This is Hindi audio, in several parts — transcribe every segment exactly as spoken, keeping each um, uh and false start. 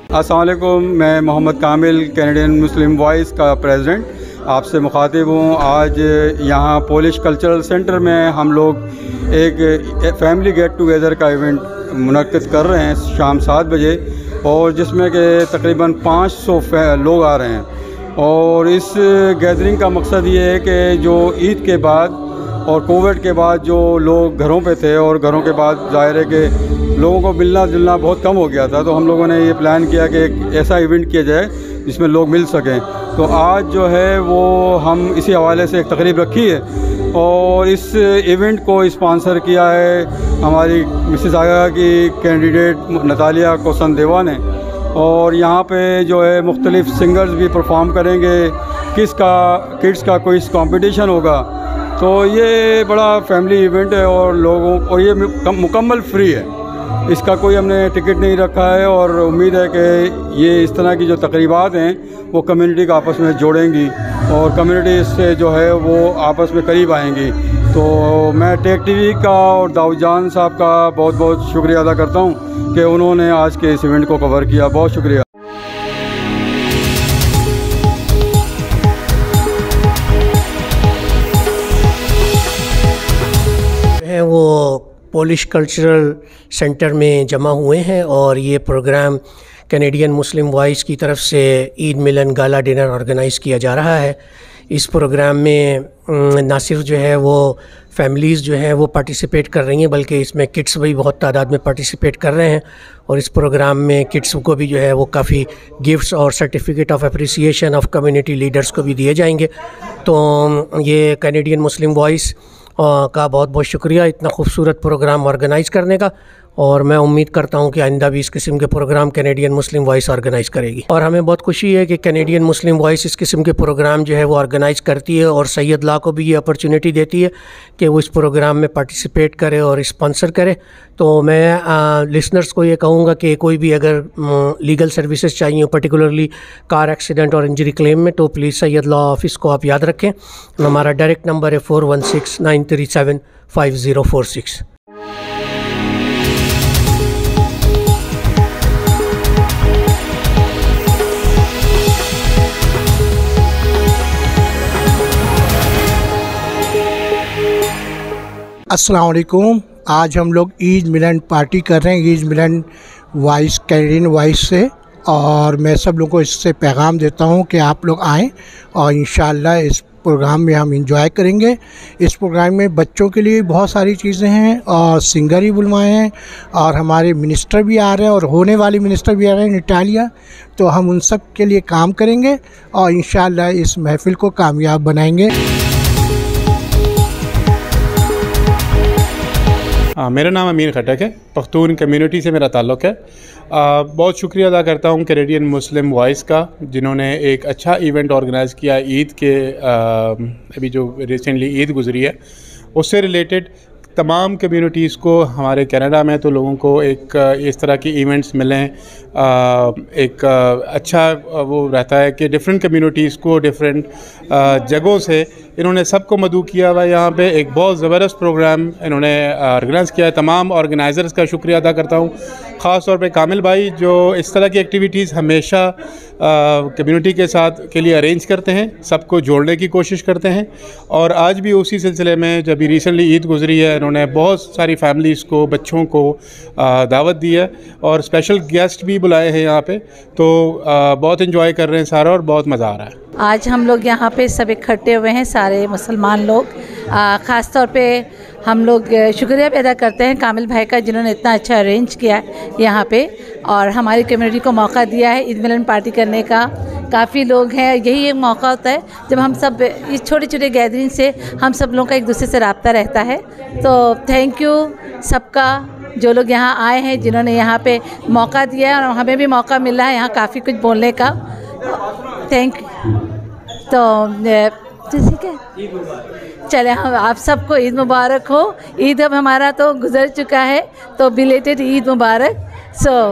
अस्सलाम वालेकुम, मैं Mohammad Kamil Canadian Muslim voice का प्रेसिडेंट आपसे मुखातिब हूँ। आज यहाँ पोलिश कल्चरल सेंटर में हम लोग एक फैमिली गेट टुगेदर का इवेंट मुनक्किद कर रहे हैं शाम सात बजे, और जिसमें कि तकरीबन पाँच सौ लोग आ रहे हैं। और इस गैदरिंग का मकसद ये है कि जो ईद के बाद और कोविड के बाद जो लोग घरों पे थे और घरों के बाद ज़ाहिर है कि लोगों को मिलना जुलना बहुत कम हो गया था, तो हम लोगों ने ये प्लान किया कि एक ऐसा इवेंट किया जाए जिसमें लोग मिल सकें। तो आज जो है वो हम इसी हवाले से एक तकरीब रखी है, और इस इवेंट को स्पॉन्सर किया है हमारी मिसेस आगा की कैंडिडेट नतालिया कोसनदेवा ने। और यहाँ पे जो है मुख्तलिफ़ सिंगर्स भी परफॉर्म करेंगे, किस का किड्स का कोई कंपटीशन होगा। तो ये बड़ा फैमिली इवेंट है और लोगों और ये मुकम्मल फ्री है, इसका कोई हमने टिकट नहीं रखा है। और उम्मीद है कि ये इस तरह की जो तकरीबात हैं वो कम्युनिटी को आपस में जोड़ेंगी और कम्युनिटी से जो है वो आपस में करीब आएंगी। तो मैं टेक टीवी का और दाऊद जान साहब का बहुत बहुत शुक्रिया अदा करता हूँ कि उन्होंने आज के इस इवेंट को कवर किया। बहुत शुक्रिया। वो पोलिश कल्चरल सेंटर में जमा हुए हैं और ये प्रोग्राम कैनेडियन मुस्लिम वॉइस की तरफ से ईद मिलन गाला डिनर ऑर्गेनाइज़ किया जा रहा है। इस प्रोग्राम में ना सिर्फ जो है वो फैमिलीज़ जो है वो पार्टिसिपेट कर रही हैं, बल्कि इसमें किड्स भी बहुत तादाद में पार्टिसिपेट कर रहे हैं। और इस प्रोग्राम में किड्स को भी जो है वो काफ़ी गिफ्ट्स और certificate of appreciation of community leaders को भी दिए जाएंगे। तो ये कैनेडियन मुस्लिम वॉइस का बहुत बहुत शुक्रिया इतना खूबसूरत प्रोग्राम ऑर्गेनाइज़ करने का, और मैं उम्मीद करता हूं कि आइंदा भी इस किस्म के programme Canadian Muslim voice organise करेगी। और हमें बहुत खुशी है कि कैनेडियन मुस्लिम वॉइस इस किस्म के प्रोग्राम जो है वो ऑर्गेनाइज़ करती है और सैयद ला को भी ये अपॉर्चुनिटी देती है कि वो इस प्रोग्राम में पार्टिसिपेट करे और स्पॉन्सर करे। तो मैं लिसनर्स को ये कहूँगा कि कोई भी अगर लीगल सर्विसेज चाहिए, पर्टिकुलरली कार एक्सीडेंट और इंजरी क्लेम में, तो प्लीज़ सैयद ला ऑफिस को आप याद रखें। हमारा डायरेक्ट नंबर है four one six nine three seven five zero four six. अस्सलाम वालेकुम। आज हम लोग ईद मिलन पार्टी कर रहे हैं, ईद मिलन वॉइस कैनेडियन वॉइस से, और मैं सब लोगों को इससे पैगाम देता हूं कि आप लोग आएँ और इंशाअल्लाह इस प्रोग्राम में हम इंजॉय करेंगे। इस प्रोग्राम में बच्चों के लिए बहुत सारी चीज़ें हैं और सिंगर ही बुलवाए हैं, और हमारे मिनिस्टर भी आ रहे हैं और होने वाले मिनिस्टर भी आ रहे हैं नतालिया। तो हम उन सब के लिए काम करेंगे और इंशाअल्लाह इस महफिल को कामयाब बनाएंगे। हाँ, मेरा नाम अमीर खटक है, पख्तून कम्युनिटी से मेरा ताल्लुक़ है। आ, बहुत शुक्रिया अदा करता हूँ कैनेडियन मुस्लिम वॉइस का, जिन्होंने एक अच्छा इवेंट ऑर्गेनाइज़ किया ईद के आ, अभी जो रिसेंटली ईद गुजरी है उससे रिलेटेड तमाम कम्युनिटीज़ को हमारे कनाडा में तो लोगों को एक इस तरह की इवेंट्स मिलें। एक अच्छा वो रहता है कि डिफरेंट कम्युनिटीज़ को डिफरेंट जगहों से इन्होंने सबको मदऊ किया हुआ है। यहाँ पे एक बहुत ज़बरदस्त प्रोग्राम इन्होंने ऑर्गेनाइज़ किया है। तमाम ऑर्गेनाइज़र्स का शुक्रिया अदा करता हूँ, ख़ास तौर पे कामिल भाई जो इस तरह की एक्टिविटीज़ हमेशा कम्युनिटी के साथ के लिए अरेंज करते हैं, सबको जोड़ने की कोशिश करते हैं। और आज भी उसी सिलसिले में जब रिसेंटली ईद गुजरी है, इन्होंने बहुत सारी फैमिलीज़ को, बच्चों को दावत दी है और स्पेशल गेस्ट भी बुलाए हैं यहाँ पे। तो बहुत इन्जॉय कर रहे हैं सारा और बहुत मज़ा आ रहा है। आज हम लोग यहाँ पे सब इकट्ठे हुए हैं, सारे मुसलमान लोग। ख़ास तौर पे हम लोग शुक्रिया भी अदा करते हैं कामिल भाई का, जिन्होंने इतना अच्छा अरेंज किया यहाँ पे और हमारी कम्युनिटी को मौका दिया है ईद मिलन पार्टी करने का। काफ़ी लोग हैं, यही एक मौका होता है जब हम सब इस छोटे छोटे गैदरिंग से हम सब लोगों का एक दूसरे से रब्ता रहता है। तो थैंक यू सबका, जो लोग यहाँ आए हैं, जिन्होंने यहाँ पे मौका दिया है, और हमें भी मौका मिला है यहाँ काफ़ी कुछ बोलने का। थैंक तो ठीक है, चले हम आप सबको ईद मुबारक हो। ईद अब हमारा तो गुजर चुका है, तो बिलेटेड ईद मुबारक। So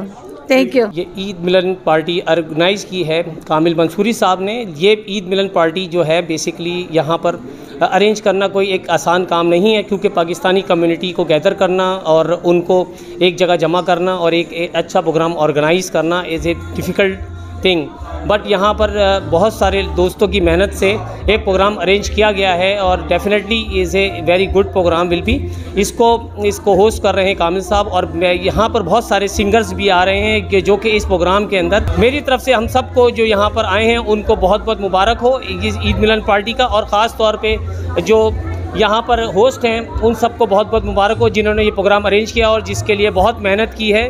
thank you. ये ईद मिलन पार्टी ऑर्गेनाइज़ की है कामिल मंसूरी साहब ने। ये ईद मिलन पार्टी जो है बेसिकली यहाँ पर अरेंज करना कोई एक आसान काम नहीं है, क्योंकि पाकिस्तानी कम्युनिटी को गैदर करना और उनको एक जगह जमा करना और एक, एक अच्छा प्रोग्राम ऑर्गेनाइज़ करना is a difficult thing. But यहाँ पर बहुत सारे दोस्तों की मेहनत से एक प्रोग्राम अरेंज किया गया है और definitely is a very good programme will be. इसको इसको होस्ट कर रहे हैं कामिल साहब, और यहाँ पर बहुत सारे सिंगर्स भी आ रहे हैं कि जो कि इस प्रोग्राम के अंदर मेरी तरफ से हम सबको जो यहाँ पर आए हैं उनको बहुत बहुत मुबारक हो इस ईद मिलन पार्टी का, और ख़ास तौर पर जो यहाँ पर होस्ट हैं उन सबको बहुत बहुत मुबारक हो जिन्होंने ये प्रोग्राम अरेंज किया और जिसके लिए बहुत मेहनत की है।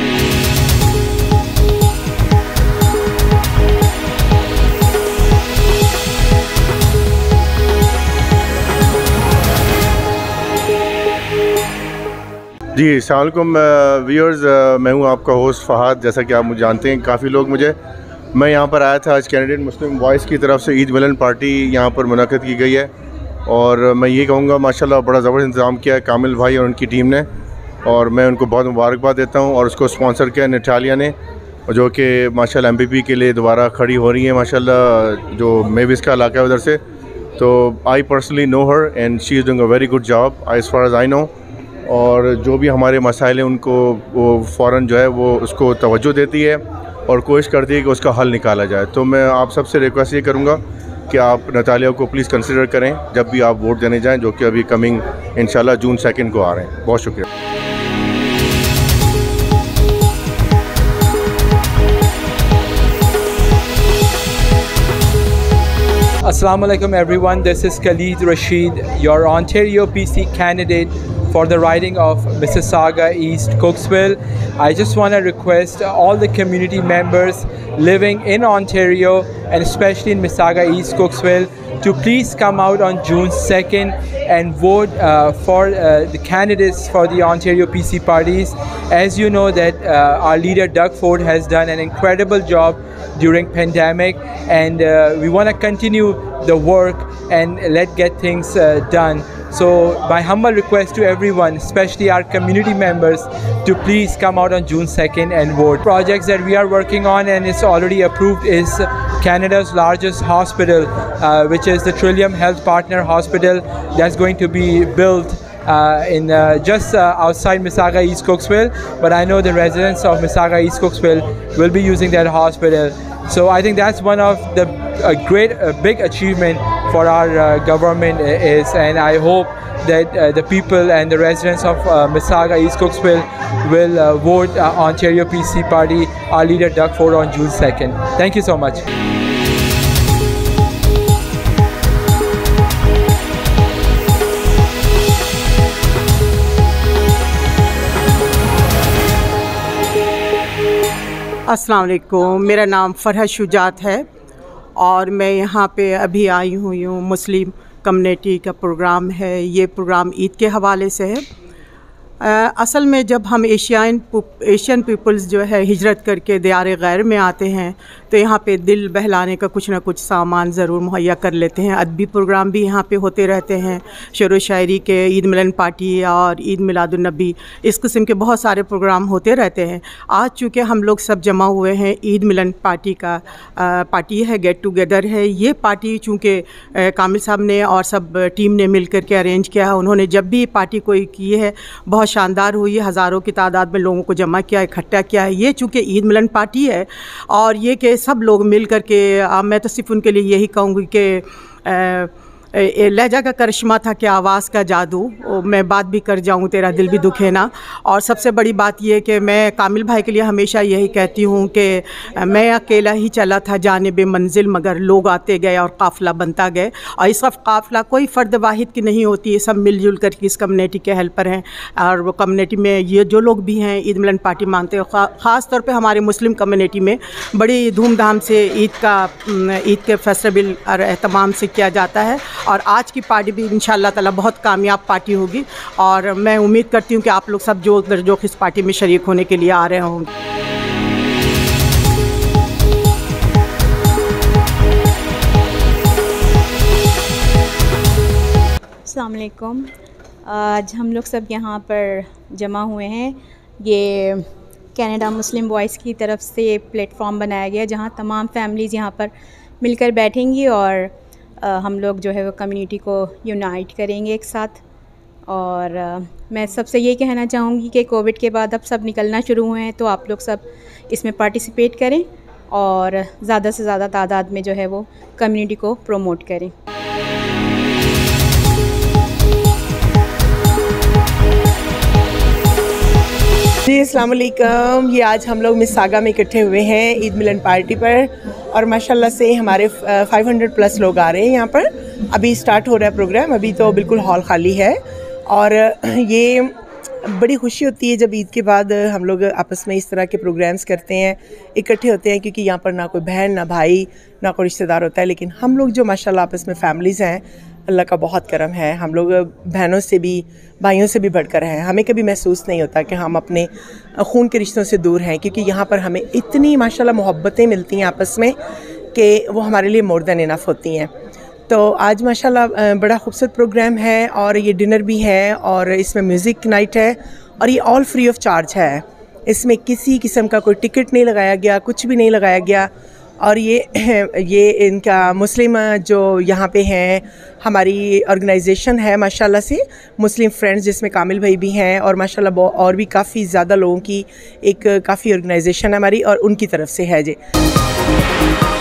जी अस्सलाम वालेकुम व्यूअर्स, मैं हूं आपका होस्ट फ़हाद। जैसा कि आप मुझे जानते हैं, काफ़ी लोग मुझे मैं यहां पर आया था आज कैनेडियन मुस्लिम वॉइस की तरफ से ईद मिलन पार्टी यहां पर मुनक़्क़द की गई है, और मैं ये कहूँगा माशाल्लाह बड़ा ज़बरदस्त इंतज़ाम किया है कामिल भाई और उनकी टीम ने, और मैं उनको बहुत मुबारकबाद देता हूँ। और उसको स्पॉन्सर किया नटालिया ने, जो कि माशाल्लाह एम पी पी के लिए दोबारा खड़ी हो रही है माशाल्लाह, जो मेविस का इलाका है उधर से। तो I personally know her and she is doing a very good job as far as I know, और जो भी हमारे मसाइल हैं उनको वो फ़ौरन जो है वो उसको तवज्जो देती है और कोशिश करती है कि उसका हल निकाला जाए। तो मैं आप सबसे रिक्वेस्ट ये करूँगा कि आप नतालिया को प्लीज़ कंसिडर करें जब भी आप वोट देने जाएं, जो कि अभी कमिंग इंशाल्लाह जून सेकंड को आ रहे हैं। बहुत शुक्रिया। Assalamu alaikum everyone, this is Khalid Rashid, your Ontario P C candidate for the riding of Mississauga East Cooksville. I just want to request all the community members living in Ontario and especially in Mississauga East Cooksville to please come out on June second and vote uh, for uh, the candidates for the Ontario P C parties. As you know that uh, our leader Doug Ford has done an incredible job during pandemic, and uh, we want to continue the work and let get things uh, done. So my humble request to everyone, especially our community members, to please come out on June second and vote. Projects that we are working on and it's already approved is Canada's largest hospital, uh, which is the Trillium Health Partner Hospital, that's going to be built uh, in uh, just uh, outside Mississauga East Cooksville. But I know the residents of Mississauga East Cooksville will be using that hospital. So I think that's one of the a great a big achievement for our uh, government is, and I hope that uh, the people and the residents of uh, Mississauga East Cooksville will uh, vote uh, Ontario P C party, our leader Doug Ford, on June second. Thank you so much. अस्सलाम वालेकुम, मेरा नाम फरहत शुजात है और मैं यहाँ पे अभी आई हुई हूँ। मुस्लिम कम्युनिटी का प्रोग्राम है, ये प्रोग्राम ईद के हवाले से है। आ, असल में जब हम एशियान एशियन पीपल्स जो है हिजरत करके दियार गैर में आते हैं तो यहाँ पे दिल बहलाने का कुछ ना कुछ सामान ज़रूर मुहैया कर लेते हैं। अदबी प्रोग्राम भी यहाँ पे होते रहते हैं, शेर व शायरी के, ईद मिलन पार्टी और ईद मिलादुन्नबी, इस किस्म के बहुत सारे प्रोग्राम होते रहते हैं। आज चूँकि हम लोग सब जमा हुए हैं, ईद मिलन पार्टी का आ, पार्टी है, गेट टुगेदर है। ये पार्टी चूँकि कामिल साहब ने और सब टीम ने मिल कर के अरेंज किया है। उन्होंने जब भी पार्टी कोई की है बहुत शानदार हुई है, हज़ारों की तादाद में लोगों को जमा किया, इकट्ठा किया है। ये चूँकि ईद मिलन पार्टी है और ये कि सब लोग मिल कर के, मैं तो सिर्फ उनके लिए यही कहूँगी कि लहजा का करिश्मा था कि आवाज़ का जादू, मैं बात भी कर जाऊँ तेरा दिल भी दुखे ना। और सबसे बड़ी बात यह कि मैं कामिल भाई के लिए हमेशा यही कहती हूँ कि मैं अकेला ही चला था जानिब मंजिल, मगर लोग आते गए और काफ़िला बनता गए। और इस वक्त काफ़िला कोई फ़र्द वाहिद की नहीं होती है, सब मिलजुल कर इस कम्युनिटी के हेल्पर हैं। और वो कम्युनिटी में ये जो लोग भी हैं ईद मिलन पार्टी मानते हैं, ख़ास तौर पर हमारे मुस्लिम कम्युनिटी में बड़ी धूमधाम से ईद का ईद के फेस्टिवल और एहतमाम से किया जाता है। और आज की पार्टी भी इंशाअल्लाह ताला बहुत कामयाब पार्टी होगी और मैं उम्मीद करती हूँ कि आप लोग सब जो जो इस पार्टी में शरीक होने के लिए आ रहे होंगे। अस्सलाम वालेकुम, आज हम लोग सब यहाँ पर जमा हुए हैं। ये कनाडा मुस्लिम वॉइस की तरफ से प्लेटफॉर्म बनाया गया जहाँ तमाम फैमिलीज़ यहाँ पर मिलकर बैठेंगी और आ, हम लोग जो है वो कम्युनिटी को यूनाइट करेंगे एक साथ। और आ, मैं सबसे ये कहना चाहूँगी कि कोविड के बाद अब सब निकलना शुरू हुए हैं, तो आप लोग सब इसमें पार्टिसिपेट करें और ज़्यादा से ज़्यादा तादाद में जो है वो कम्युनिटी को प्रमोट करें। जी अस्सलाम वालेकुम। ये आज हम लोग मिसागा में इकट्ठे हुए हैं ईद मिलन पार्टी पर और माशाल्लाह से हमारे पाँच सौ प्लस लोग आ रहे हैं यहाँ पर। अभी स्टार्ट हो रहा है प्रोग्राम, अभी तो बिल्कुल हॉल खाली है और ये बड़ी खुशी होती है जब ईद के बाद हम लोग आपस में इस तरह के प्रोग्राम्स करते हैं, इकट्ठे होते हैं, क्योंकि यहाँ पर ना कोई बहन ना भाई ना कोई रिश्तेदार होता है, लेकिन हम लोग जो माशाल्लाह आपस में फैमिलीज़ हैं, अल्लाह का बहुत करम है। हम लोग बहनों से भी भाइयों से भी बढ़कर हैं। हमें कभी महसूस नहीं होता कि हम अपने खून के रिश्तों से दूर हैं, क्योंकि यहाँ पर हमें इतनी माशाल्लाह मोहब्बतें मिलती हैं आपस में कि वो हमारे लिए मोर देन इनफ होती हैं। तो आज माशाल्लाह बड़ा खूबसूरत प्रोग्राम है और ये डिनर भी है और इसमें म्यूज़िक नाइट है और ये ऑल फ्री ऑफ चार्ज है। इसमें किसी किस्म का कोई टिकट नहीं लगाया गया, कुछ भी नहीं लगाया गया। और ये ये इनका मुस्लिम जो यहाँ पे हैं, हमारी ऑर्गेनाइजेशन है माशाल्लाह से मुस्लिम फ्रेंड्स, जिसमें कामिल भाई भी हैं और माशाल्लाह और भी काफ़ी ज़्यादा लोगों की एक काफ़ी ऑर्गेनाइजेशन है हमारी और उनकी तरफ से है जी।